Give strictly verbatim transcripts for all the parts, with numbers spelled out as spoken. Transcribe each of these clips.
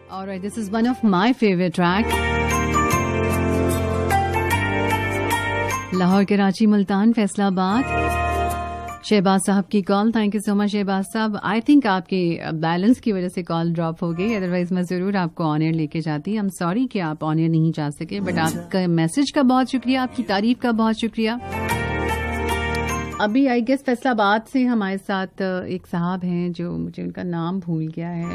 Alright, this is one of my favorite track. Lahore, Karachi, Multan, Faisalabad, Shahbaz साहब की call. Thank you so much Shahbaz साहब. I think आपके balance की वजह से कॉल ड्रॉप हो गई, अदरवाइज मैं ज़रूर आपको ऑन एयर लेके जाती. आई एम सॉरी कि आप ऑन एयर नहीं जा सके, बट आपका मैसेज का बहुत शुक्रिया, आपकी तारीफ का बहुत शुक्रिया. अभी आई गेस फैसलाबाद से हमारे साथ एक साहब हैं जो मुझे उनका नाम भूल गया है.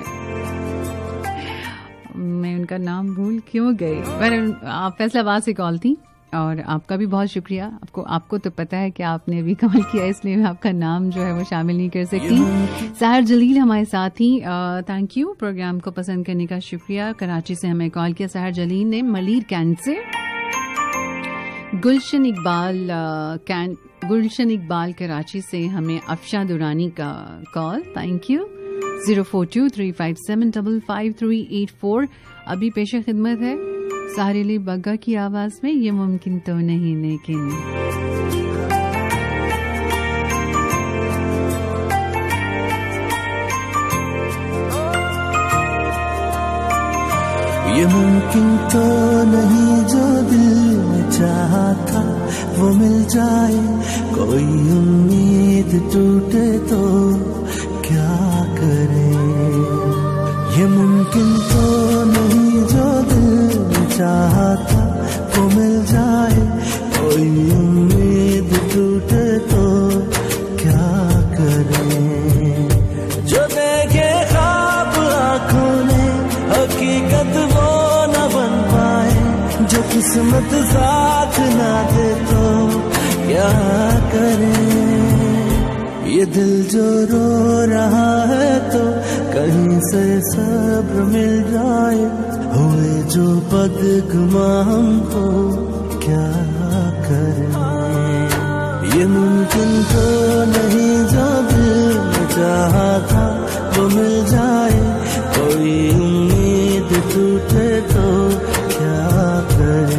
मैं उनका नाम भूल क्यों गई. पर आप फैसलाबाद से कॉल थी और आपका भी बहुत शुक्रिया. आपको आपको तो पता है कि आपने अभी कॉल किया, इसलिए मैं आपका नाम जो है वो शामिल नहीं कर सकती. सहर जलील हमारे साथ थी. थैंक यू, प्रोग्राम को पसंद करने का शुक्रिया. कराची से हमें कॉल किया सहर जलील ने. मलीर कैंट से गुलशन इकबाल कैंट गुलशन इकबाल कराची से हमें अफशा दुरानी का call. Thank you. Zero four two three five seven double five three eight four. अभी पेशे खिदमत है साहिली बग्गा की आवाज में ये मुमकिन तो नहीं लेकिन. ये मुमकिन तो नहीं जो दिल में चाहा था वो मिल जाए. कोई उम्मीद टूटे तो क्या करे. ये मुमकिन तो नहीं जो दिल में चाहा था वो मिल जाए. कोई उम्मीद टूटे तो क्या करे. जो देखे ख्वाब आँखों ने हकीकत वो न बन पाए. जो किस्मत साथ ना दे तो क्या करे. ये दिल जो रो रहा है तो कहीं से सब्र मिल जाए. हुए जो बदगुमा हमको क्या करे. ये मुमकिन तो नहीं जो दिल में चाहा था वो मिल जाए. कोई उम्मीद टूटे तो क्या करे.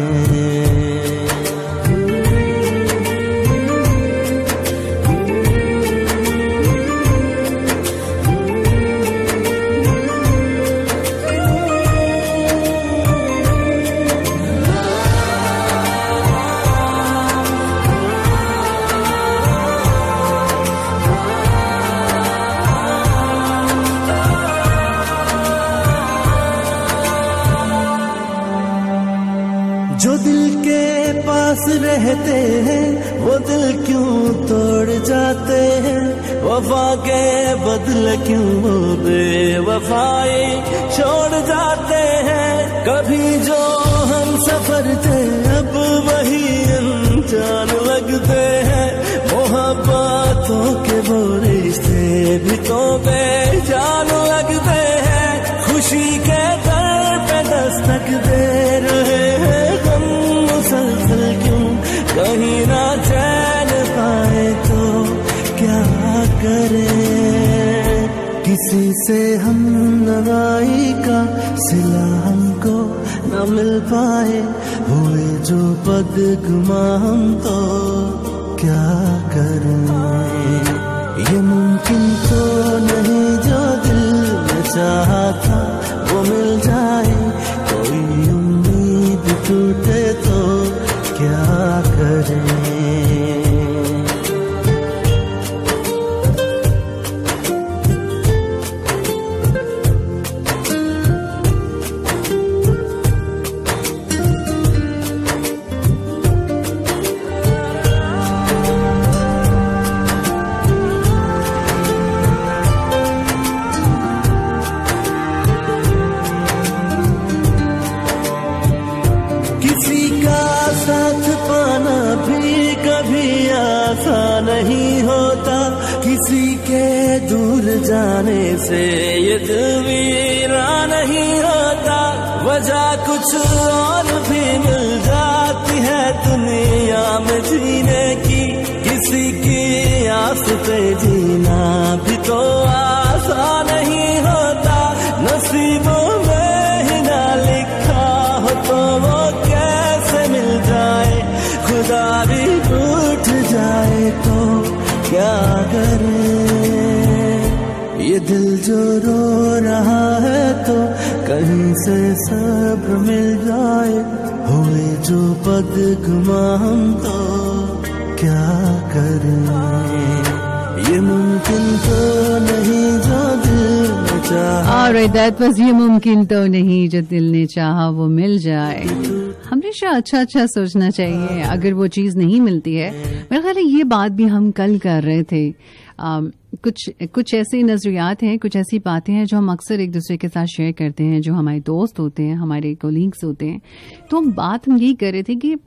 जो दिल के पास रहते हैं वो दिल क्यों तोड़ जाते हैं. वफा के बदले क्यों वो बेवफाई छोड़ जाते हैं. कभी जो हम सफर थे अब वही अनजान लगते हैं. मोहब्बतों के वो रिश्ते भी तो बेजान लगते हैं. खुशी के दर पे दस्तक दे रहे हैं मुसलसल क्यों कहीं ना चैन पाए तो क्या करे. किसी से हम नवाई का सिला हमको न मिल पाए. हुए जो बदगुमा हम तो क्या करें. ये मुमकिन तो नहीं जो दिल में चाहा था वो मिल जाए. कोई उम्मीद टूटे तो क्या करें. नहीं होता किसी के दूर जाने से ये दिल वीरा नहीं होता. वजह कुछ और भी मिल जाती है दुनिया में जीने की. किसी की आस पे जीना भी तो आसान नहीं होता. नसीबों में ही ना लिखा हो तो वो कैसे मिल जाए. खुदा भी रूठ जाए तो क्या करे. ये दिल जो रो रहा है तो कहीं से सब्र मिल जाए, हुए जो बदगुमा हम तो क्या करें, ये मुमकिन तो नहीं जो दिल ने चाहा। Alright, that was ये मुमकिन तो नहीं जो दिल ने चाहा वो मिल जाए। हमेशा अच्छा अच्छा सोचना चाहिए। अगर वो चीज नहीं मिलती है, मेरा ख्याल है ये बात भी हम कल कर रहे थे, आ, कुछ कुछ ऐसे नजरियात हैं, कुछ ऐसी बातें हैं जो हम अक्सर एक दूसरे के साथ शेयर करते हैं, जो हमारे दोस्त होते हैं, हमारे कोलीग्स होते हैं। तो हम बात हम यही कर रहे थे कि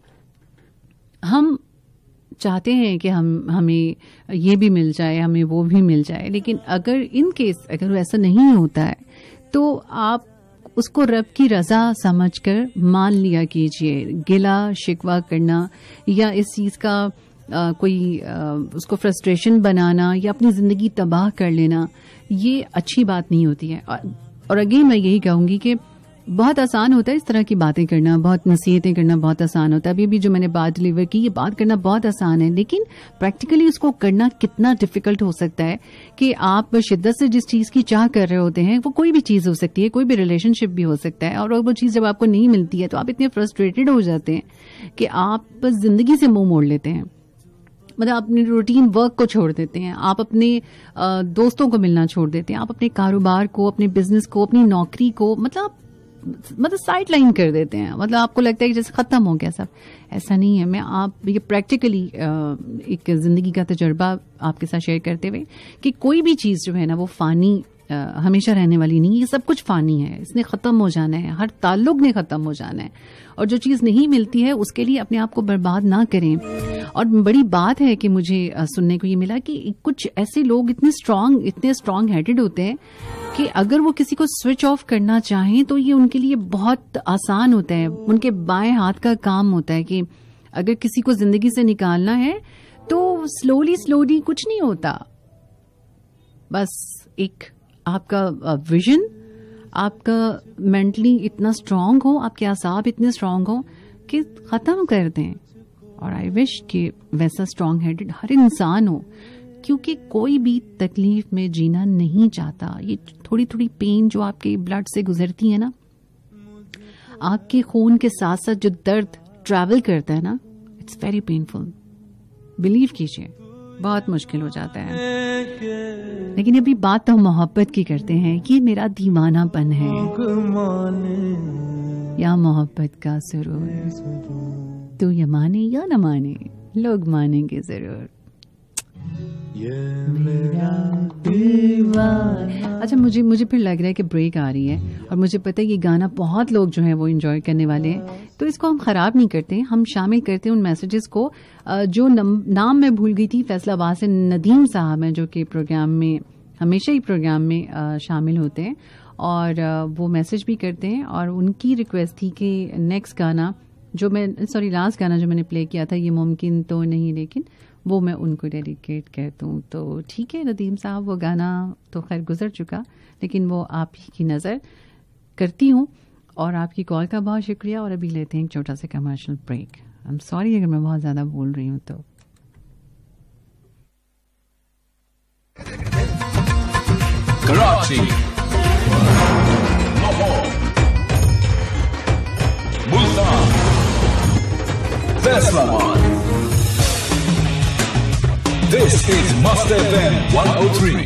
हम चाहते हैं कि हम हमें ये भी मिल जाए, हमें वो भी मिल जाए, लेकिन अगर इन केस अगर ऐसा नहीं होता है तो आप उसको रब की रजा समझकर मान लिया कीजिए। गिला शिकवा करना या इस चीज का आ, कोई आ, उसको फ्रस्ट्रेशन बनाना या अपनी जिंदगी तबाह कर लेना, ये अच्छी बात नहीं होती है। और, और अगेन मैं यही कहूंगी कि बहुत आसान होता है इस तरह की बातें करना, बहुत नसीहतें करना बहुत आसान होता है। अभी भी जो मैंने बात डिलीवर की, ये बात करना बहुत आसान है, लेकिन प्रैक्टिकली उसको करना कितना डिफिकल्ट हो सकता है कि आप शिद्दत से जिस चीज की चाह कर रहे होते हैं, वो कोई भी चीज हो सकती है, कोई भी रिलेशनशिप भी हो सकता है, और वो चीज जब आपको नहीं मिलती है तो आप इतने फ्रस्ट्रेटेड हो जाते हैं कि आप जिंदगी से मुंह मोड़ लेते हैं। मतलब अपने रूटीन वर्क को छोड़ देते हैं, आप अपने दोस्तों को मिलना छोड़ देते हैं, आप अपने कारोबार को, अपने बिजनेस को, अपनी नौकरी को मतलब मतलब साइड लाइन कर देते हैं। मतलब आपको लगता है कि जैसे खत्म हो गया सब। ऐसा नहीं है। मैं आप ये प्रैक्टिकली एक जिंदगी का तजुर्बा आपके साथ शेयर करते हुए कि कोई भी चीज जो है ना वो फानी आ, हमेशा रहने वाली नहीं। ये सब कुछ फानी है, इसने खत्म हो जाना है, हर ताल्लुक ने खत्म हो जाना है, और जो चीज नहीं मिलती है उसके लिए अपने आप को बर्बाद ना करें। और बड़ी बात है कि मुझे सुनने को ये मिला कि कुछ ऐसे लोग इतने स्ट्रांग इतने स्ट्रांग हेडेड होते हैं कि अगर वो किसी को स्विच ऑफ करना चाहें तो ये उनके लिए बहुत आसान होता है, उनके बाएं हाथ का काम होता है कि अगर किसी को जिंदगी से निकालना है तो स्लोली स्लोली कुछ नहीं होता। बस एक आपका विजन, आपका मेंटली इतना स्ट्रांग हो, आपके आसाब इतने स्ट्रांग हो कि खत्म कर दें। और आई विश कि वैसा स्ट्रांग हेडेड हर इंसान हो, क्योंकि कोई भी तकलीफ में जीना नहीं चाहता। ये थोड़ी थोड़ी पेन जो आपके ब्लड से गुजरती है ना, आपके खून के साथ साथ जो दर्द ट्रैवल करता है ना, इट्स वेरी पेनफुल। बिलीव कीजिए, बहुत मुश्किल हो जाता है। लेकिन अभी बात तो हम मोहब्बत की करते हैं कि मेरा दीवानापन है या मोहब्बत का सुरूर। तू ये माने या न माने, लोग मानेंगे जरूर। अच्छा, मुझे मुझे फिर लग रहा है कि ब्रेक आ रही है, और मुझे पता है ये गाना बहुत लोग जो है वो एंजॉय करने वाले हैं, तो इसको हम खराब नहीं करते, हम शामिल करते हैं उन मैसेजेस को। जो नाम मैं भूल गई थी, फैसलाबाद से नदीम साहब हैं जो कि प्रोग्राम में हमेशा ही प्रोग्राम में शामिल होते हैं और वो मैसेज भी करते हैं, और उनकी रिक्वेस्ट थी कि नेक्स्ट गाना जो मैं सॉरी लास्ट गाना जो मैंने प्ले किया था, ये मुमकिन तो नहीं, लेकिन वो मैं उनको डेडिकेट कर दूँ। तो ठीक है नदीम साहब, वो गाना तो खैर गुजर चुका, लेकिन वो आप ही की नज़र करती हूँ, और आपकी कॉल का बहुत शुक्रिया। और अभी लेते हैं एक छोटा सा commercial break. I am sorry अगर मैं बहुत ज़्यादा बोल रही हूँ तो। Karachi, Lahore, Multan, Faisalabad. This is Must F M one oh three.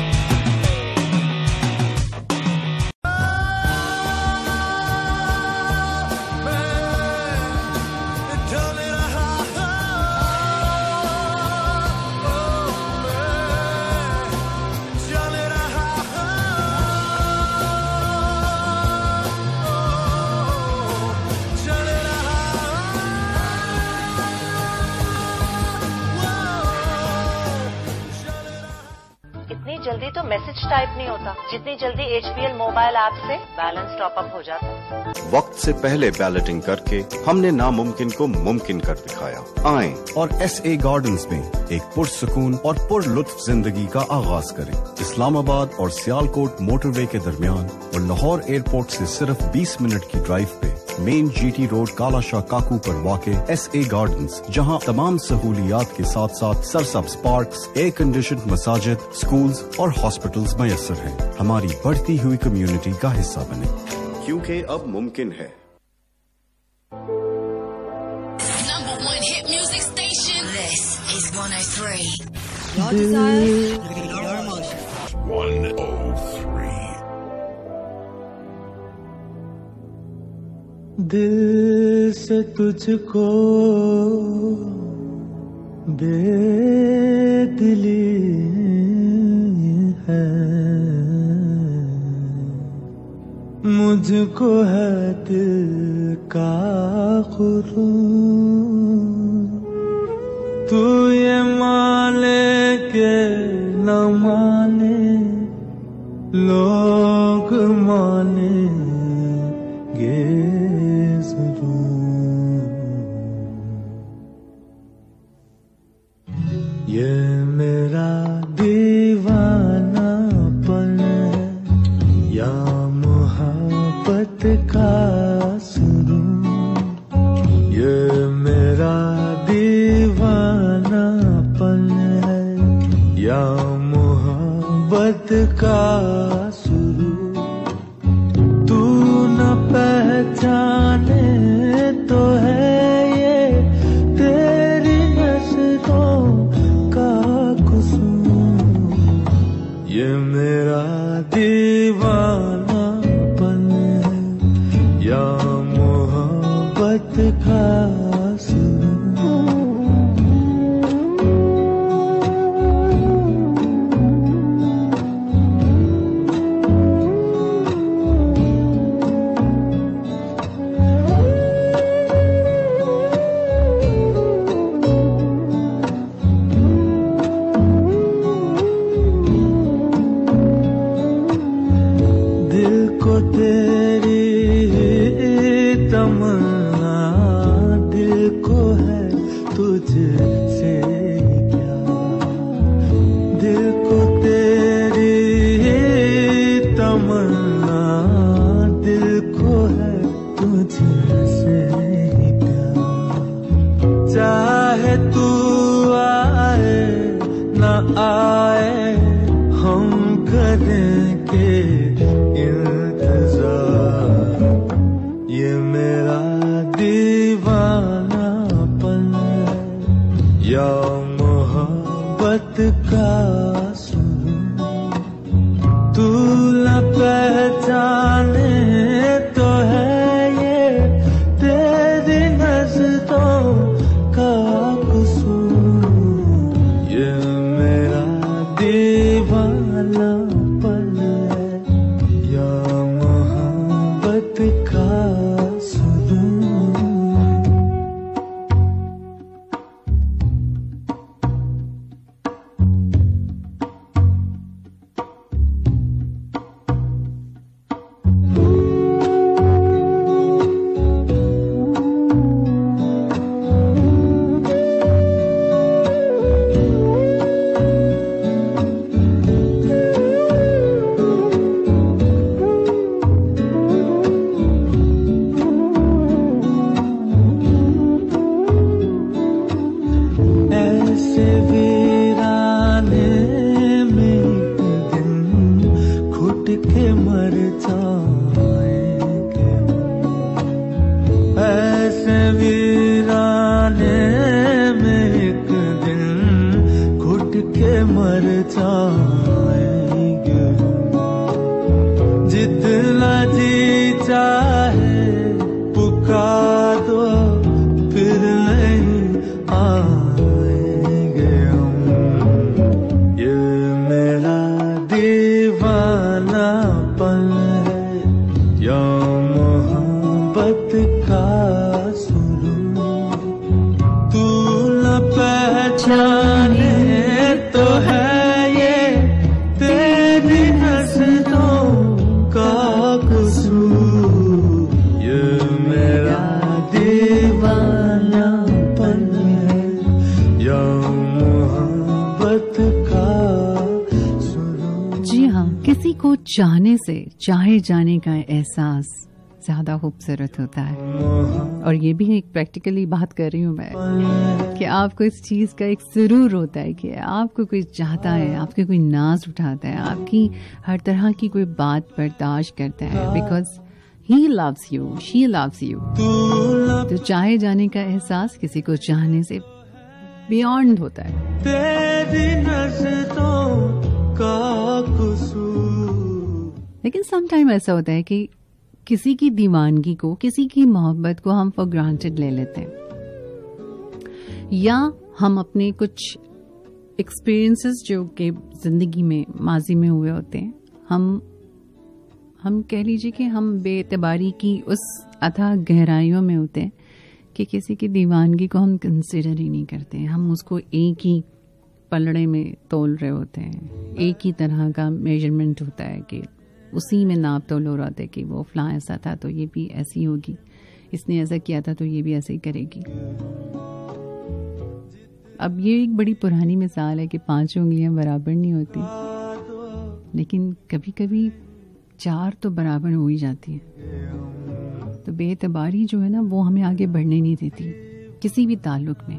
जल्दी तो मैसेज टाइप नहीं होता जितनी जल्दी H P L mobile app से बैलेंस टॉप अप हो जाता है। वक्त से पहले बैलेटिंग करके हमने नामुमकिन को मुमकिन कर दिखाया। आएं और एस ए गार्डन्स में एक पुरसुकून और पुरलुत्फ जिंदगी का आगाज करें। इस्लामाबाद और सियालकोट मोटरवे के दरमियान और लाहौर एयरपोर्ट से सिर्फ बीस मिनट की ड्राइव पे main GT road Kala Shah Kaku पर वाक़े एस ए गार्डन्स, जहां तमाम सहूलियात के साथ साथ सरसब्ज पार्क्स, एयर कंडीशन मसाजिद, स्कूल्स और हॉस्पिटल्स मयसर हैं। हमारी बढ़ती हुई कम्युनिटी का हिस्सा बने। क्योंकि अब मुमकिन है। Number one hit music station. This is one oh three. Your desires, your emotions. one oh three. दिल से तुझको बेदिली है, मुझको है दिल का खुरूर। तू ये माने के न माने, लोग मानेंगे जरूर। ये मेरा दीवानापन है या मोहब्बत का सुरूर। ये मेरा दीवानापन है या मोहब्बत का सुरूर। तू न पहचाने तो है ये तेरी नजरों का कसूर। ये मेरा दीवानापन है या मोहब्बत का सुरूर। दिल को तेरी तमन्ना, दिल को है तुझसे प्यार। दिल को तेरी तमन्ना, दिल को है तुझसे प्यार। चाहे तू आए न आए, हम करेंगे इंतजार। ये मेरा दीवानापन है या मोहब्बत का सुरूर। तू न पहचाने तो है ये तेरी नजरों का कसूर। ये मेरा दीवानापन है या मोहब्बत का सुरूर। ऐसे वीराने में एक दिन घुट के मर जाएंगे। ऐसे वीराने में एक दिन घुट के मर जाएंगे। जितना जी चाहे पुकार दो, फिर नहीं आएंगे हम। ये मेरा दीवानापन है या मोहब्बत का सुरूर। तू न पहचाने तो है ये तेरी नजरों का कसूर। ये मेरा दीवानापन है या मोहब्बत का सुरूर। जी हाँ, किसी को चाहने से चाहे जाने का एहसास ज्यादा खूबसूरत होता है। और ये भी एक प्रैक्टिकली बात कर रही हूँ मैं कि आपको इस चीज का एक सुरूर होता है कि आपको कोई चाहता है, आपके कोई नाज उठाता है, आपकी हर तरह की कोई बात बर्दाश्त करता है। Because he loves you, she loves you. तो चाहे जाने का एहसास किसी को चाहने से बियॉन्ड होता है। तेरी नज़रों का कसूर। लेकिन समटाइम ऐसा होता है कि किसी की दीवानगी को, किसी की मोहब्बत को हम फॉर ग्रांटेड ले लेते हैं, या हम अपने कुछ एक्सपीरियंसेस जो कि जिंदगी में माजी में हुए होते हैं, हम हम कह लीजिए कि हम बेएतबारी की उस अथाह गहराइयों में होते हैं कि किसी की दीवानगी को हम कंसिडर ही नहीं करते हैं। हम उसको एक ही पलड़े में तोल रहे होते हैं, एक ही तरह का मेजरमेंट होता है कि उसी में नाप तोल हो रहा होता है कि वो फलां ऐसा था तो ये भी ऐसी होगी, इसने ऐसा किया था तो ये भी ऐसे ही करेगी। अब ये एक बड़ी पुरानी मिसाल है कि पांच उंगलियां बराबर नहीं होती, लेकिन कभी कभी चार तो बराबर हो ही जाती है। तो बेएतबारी जो है ना, वो हमें आगे बढ़ने नहीं देती किसी भी ताल्लुक में।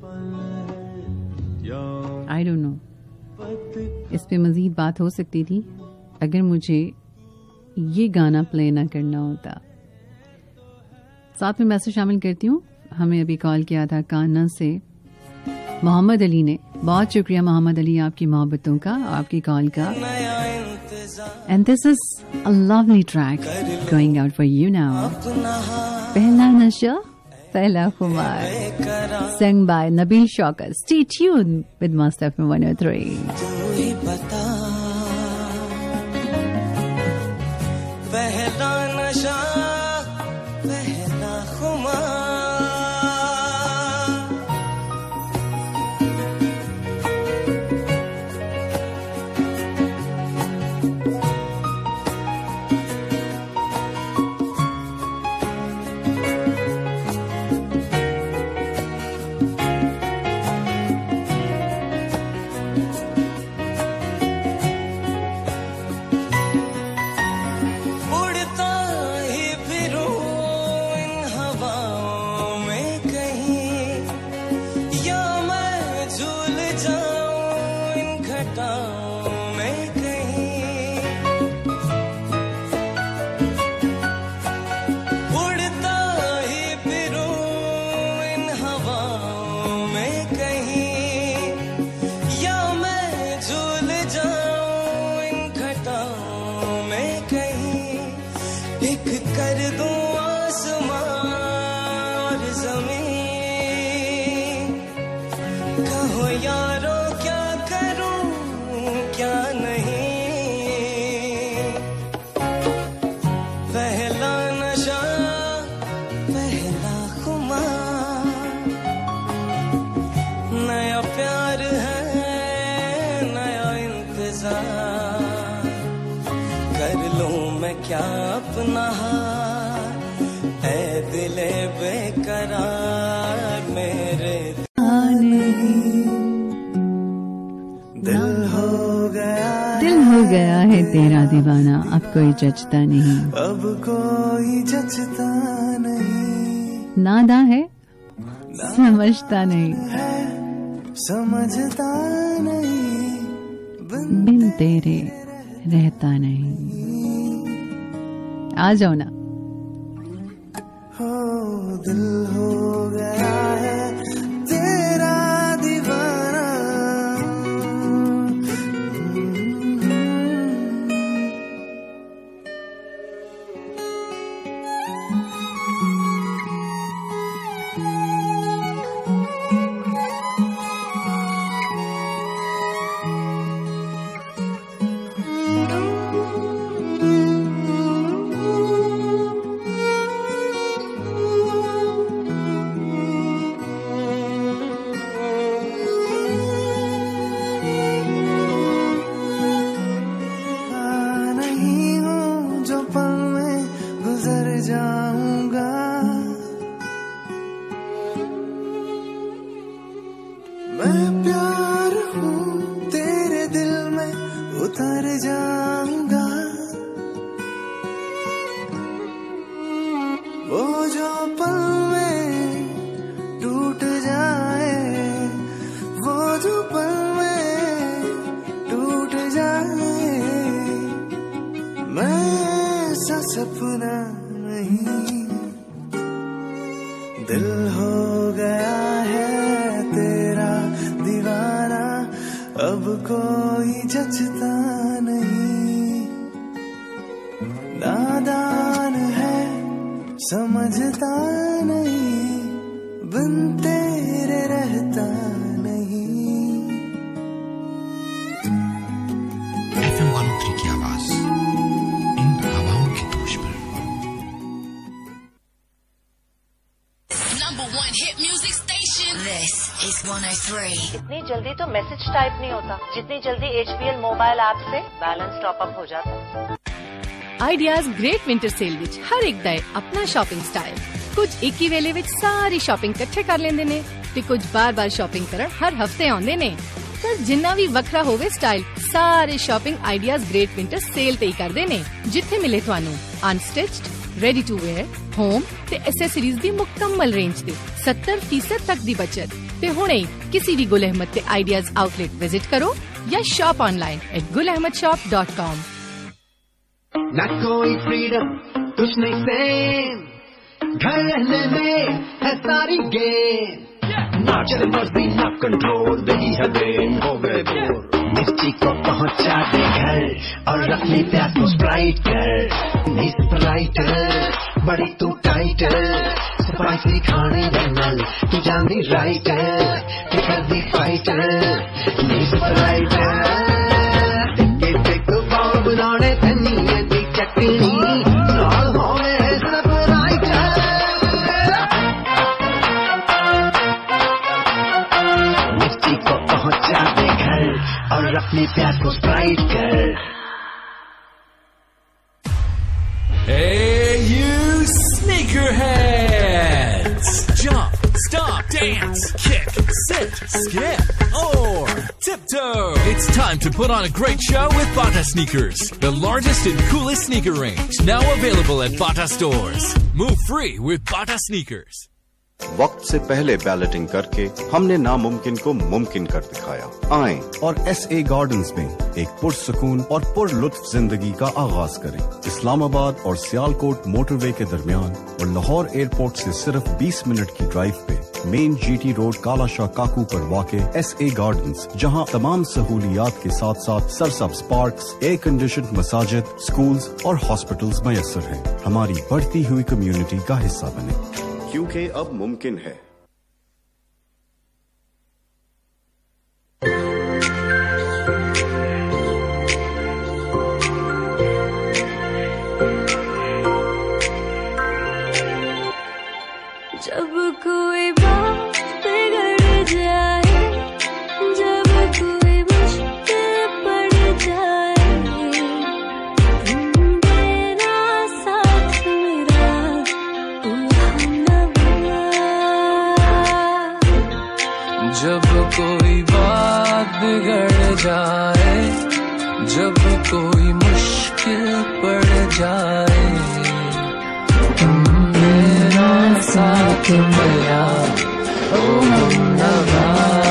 आई डोंट नो, इस पे मजीद बात हो सकती थी अगर मुझे ये गाना प्ले ना करना होता। साथ में मैसेज शामिल करती हूँ। हमें अभी कॉल किया था कान्हा से मोहम्मद अली ने। बहुत शुक्रिया मोहम्मद अली आपकी मोहब्बतों का, आपकी कॉल का। And this is a lovely track going out for you now. पहला नशा पहला खुमार, sang by Nabeel Shaukat. Stay tune with Mast FM one O three. पहला नशा पहला खुमार, क्या अपना ऐ दिले बेकरार मेरे दिल हो गया, दिल हो गया है तेरा दीवाना, अब कोई जचता नहीं, अब कोई जचता नहीं, नादा है समझता नहीं, समझता नहीं, बिन तेरे रहता नहीं। आ जाओ ना। हो दिल हो गया है तेरा दीवाना, सपना नहीं, दिल हो गया है तेरा दीवाना, अब कोई जचता नहीं, नादान है समझता नहीं, बिन तेरे रहता नहीं। F M one O three की आवाज इन हवाओं की दोष पर। Number one hit music station. This is one oh three. इतनी जल्दी तो मैसेज टाइप नहीं होता जितनी जल्दी एचपीएल मोबाइल ऐप से बैलेंस टॉप अप हो जाता है। ਆਈਡੀਆਜ਼ ਗ੍ਰੇਟ ਵਿੰਟਰ ਸੇਲ ਵਿੱਚ ਹਰ ਇੱਕ ਦਾ ਆਪਣਾ ਸ਼ਾਪਿੰਗ ਸਟਾਈਲ। ਕੁਝ ਇੱਕ ਹੀ ਵੇਲੇ ਵਿੱਚ ਸਾਰੀ ਸ਼ਾਪਿੰਗ ਇਕੱਠੇ ਕਰ ਲੈਂਦੇ ਨੇ ਤੇ ਕੁਝ ਬਾਰ-ਬਾਰ ਸ਼ਾਪਿੰਗ ਕਰਨ ਹਰ ਹਫਤੇ ਆਉਂਦੇ ਨੇ। ਪਰ ਜਿੰਨਾ ਵੀ ਵੱਖਰਾ ਹੋਵੇ ਸਟਾਈਲ, ਸਾਰੇ shopping ideas great winter sale ਤੇ ਹੀ ਕਰਦੇ ਨੇ, ਜਿੱਥੇ ਮਿਲੇ ਤੁਹਾਨੂੰ unstitched, ready to wear, home ਤੇ ਐਕਸੈਸਰੀਜ਼ ਦੀ ਮੁਕੰਮਲ ਰੇਂਜ ਤੇ ਸੱਤਰ ਫੀਸਦ ਤੱਕ ਦੀ ਬਚਤ। ਤੇ ਹੁਣੇ ਕਿਸੇ ਵੀ ਗੁਲ ਅਹਿਮਦ ਤੇ ਆਈਡੀਆਜ਼ ਆਊਟਲੈਟ ਵਿਜ਼ਿਟ ਕਰੋ ਜਾਂ shop ਆਨਲਾइन eight Gul Ahmed shop dot com. ना कोई फ्रीडम कुछ नहीं सेम, घर रहने में है सारी गेम, ना चले मर्जी ना कंट्रोल, दही है देन हो गए बोर, मिर्ची को पहुंचा दे घर और रखने प्यास को स्प्राइट कर, नहीं स्प्राइट बड़ी तू टाइट, स्पाइसी खाने बनल तू जानती राइट, कि कर दी फाइट, नहीं स्प्राइट टिके टिक बाल बनाने तनी दी चटनी नाल होवे सब राइट, मिर्ची को पहुंचा दे घर और अपने प्यास को स्प्राइट कर। Hey, you sneakerheads! Jump, stop, dance, kick, sit, skip, or tiptoe. It's time to put on a great show with Bata Sneakers, the largest and coolest sneaker range, now available at Bata stores. Move free with Bata Sneakers. वक्त से पहले balloting करके हमने नामुमकिन को मुमकिन कर दिखाया। आएं और एस ए गार्डन्स में एक पुरसकून और पुरलुत्फ जिंदगी का आगाज करें। इस्लामाबाद और सियालकोट मोटरवे के दरमियान और लाहौर एयरपोर्ट से सिर्फ बीस मिनट की ड्राइव पे main GT road Kala Shah Kaku पर वाक़े एस ए गार्डन्स, जहां तमाम सहूलियात के साथ साथ सरसब्ज पार्क्स, एयर कंडीशन मसाजिद, स्कूल्स और हॉस्पिटल्स मयसर हैं। हमारी बढ़ती हुई कम्युनिटी का हिस्सा बने, क्योंकि अब मुमकिन है। जब कोई बात बिगड़ जाए, जब कोई मुश्किल पड़ जाए, मेरा साथ मेरा जब कोई बात बिगड़ जाए, जब कोई मुश्किल पड़ जाए, मेरा साथ मेरा ओ हमनवा।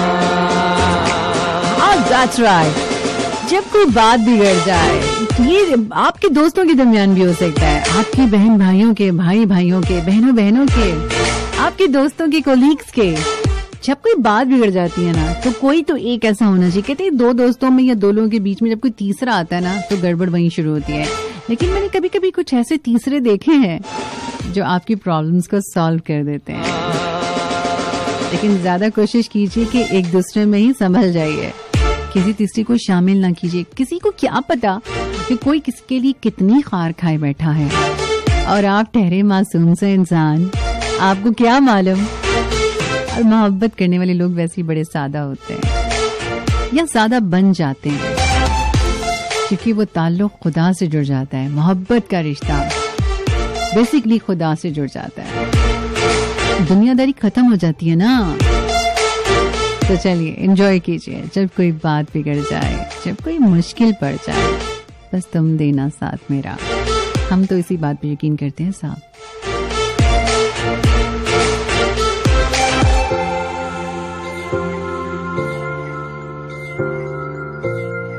That's right. जब कोई बात बिगड़ जाए, ये आपके दोस्तों के दरमियान भी हो सकता है, आपकी बहन भाइयों के, भाई भाइयों के, बहनों बहनों के, आपके दोस्तों के, कोलीग्स के। जब कोई बात बिगड़ जाती है ना, तो कोई तो एक ऐसा होना चाहिए। कहते हैं दो दोस्तों में या दो लोगों के बीच में जब कोई तीसरा आता है ना, तो गड़बड़ वहीं शुरू होती है। लेकिन मैंने कभी कभी कुछ ऐसे तीसरे देखे हैं जो आपकी प्रॉब्लम्स को सॉल्व कर देते हैं। लेकिन ज्यादा कोशिश कीजिए कि एक दूसरे में ही संभल जाइए, किसी तीसरे को शामिल ना कीजिए। किसी को क्या पता कि कोई किसके लिए कितनी खार खाए बैठा है, और आप ठहरे मासूम से इंसान, आपको क्या मालूम। और मोहब्बत करने वाले लोग वैसे ही बड़े सादा होते हैं, या सादा बन जाते हैं, क्योंकि वो ताल्लुक खुदा से जुड़ जाता है। मोहब्बत का रिश्ता बेसिकली खुदा से जुड़ जाता है। दुनियादारी खत्म हो जाती है ना। तो चलिए एंजॉय कीजिए जब कोई बात बिगड़ जाए, जब कोई मुश्किल पड़ जाए, बस तुम देना साथ मेरा। हम तो इसी बात पे यकीन करते हैं साहब।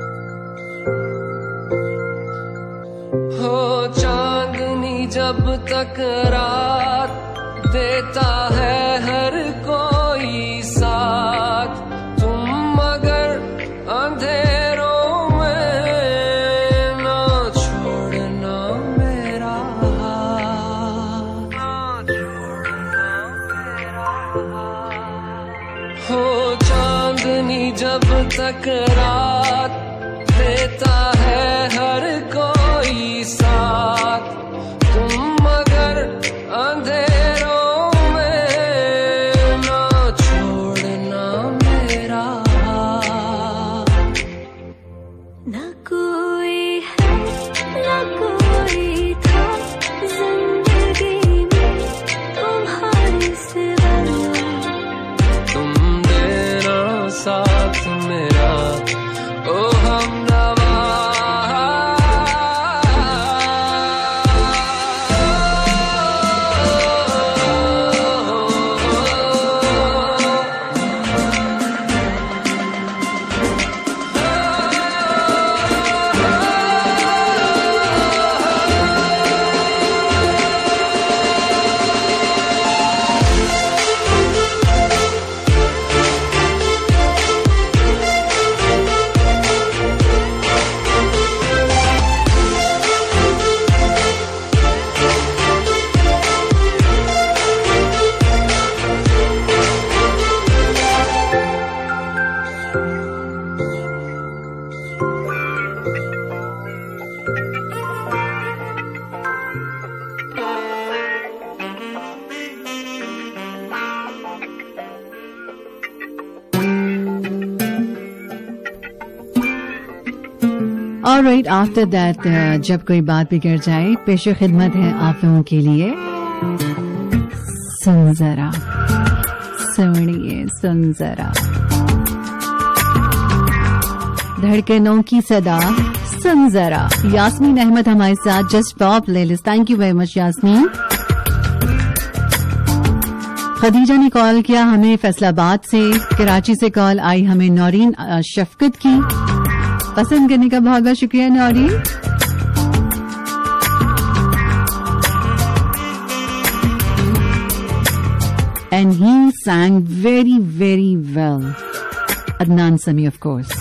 हो चांदनी जब तक तक रात देता है हर कोई साथ, तुम मगर अंधेरों में ना छोड़ना मेरा हाथ, ना छोड़ना मेरा हाथ। हो चांदनी जब तक रात देता है हर कोई साथ, तुम मगर अंधेरों में ना छोड़ना मेरा हाथ। ना कोई है ना कोई था जिंदगी में तुम्हारे सिवा, तुम देना साथ मेरा ओ हमनवा। ऑलराइट, आफ्टर दैट जब कोई बात बिगड़ जाए, पेशे खिदमत है आप लोगों के लिए। सुन जरा, सुनिए सुन जरा, धड़कनों की सदा सुन जरा। यास्मीन अहमद हमारे साथ, just top playlist. Thank you very much Yasmeen. Khadija ने कॉल किया हमें फैसलाबाद से, कराची से कॉल आई हमें नौरीन शफकत की। पसंद करने का बहुत बहुत शुक्रिया Naureen. And he sang very very well. Adnan Sami of course.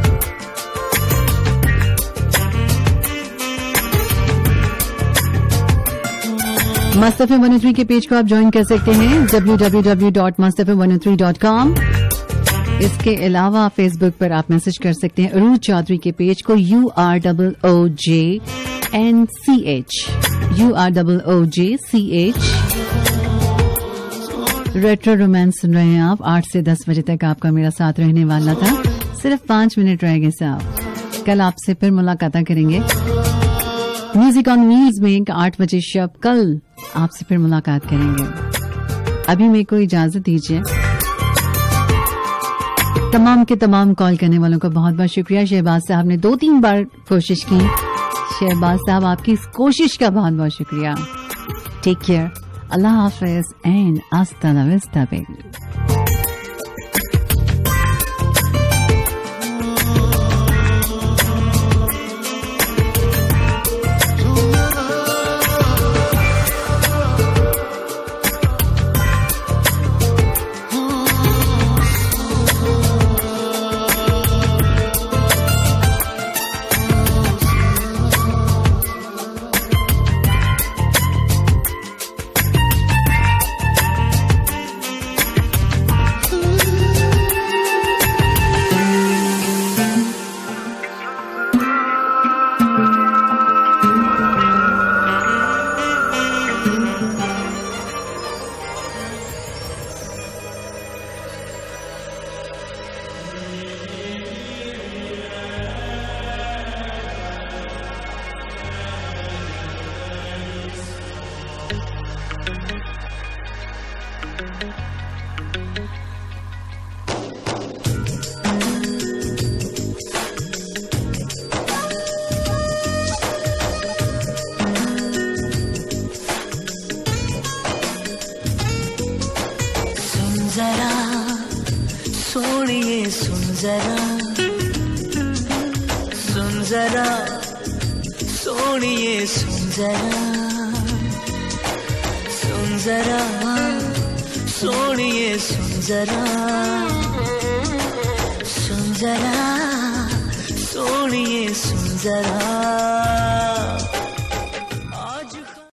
Mast F M one O three के पेज को आप ज्वाइन कर सकते हैं W W W dot Mast F M one O three dot com. इसके अलावा फेसबुक पर आप मैसेज कर सकते हैं अरूज चौधरी के पेज को, U R double O J N C H, U R double O J C H. Retro romance सुन रहे हैं आप। आठ से दस बजे तक आपका मेरा साथ रहने वाला था। सिर्फ पांच मिनट रह गए साहब। कल आपसे फिर मुलाकात करेंगे म्यूजिक ऑन व्हील्स में आठ बजे शब। कल आपसे फिर मुलाकात करेंगे। अभी मेरे को इजाजत दीजिए। तमाम के तमाम कॉल करने वालों का बहुत बहुत शुक्रिया। शहबाज साहब ने दो तीन बार कोशिश की। शहबाज साहब आपकी इस कोशिश का बहुत बहुत शुक्रिया। टेक केयर, अल्लाह हाफिज and hasta la vista baby. जरा सोनिए सुन जरा सुन जरा सोनिए सुन जरा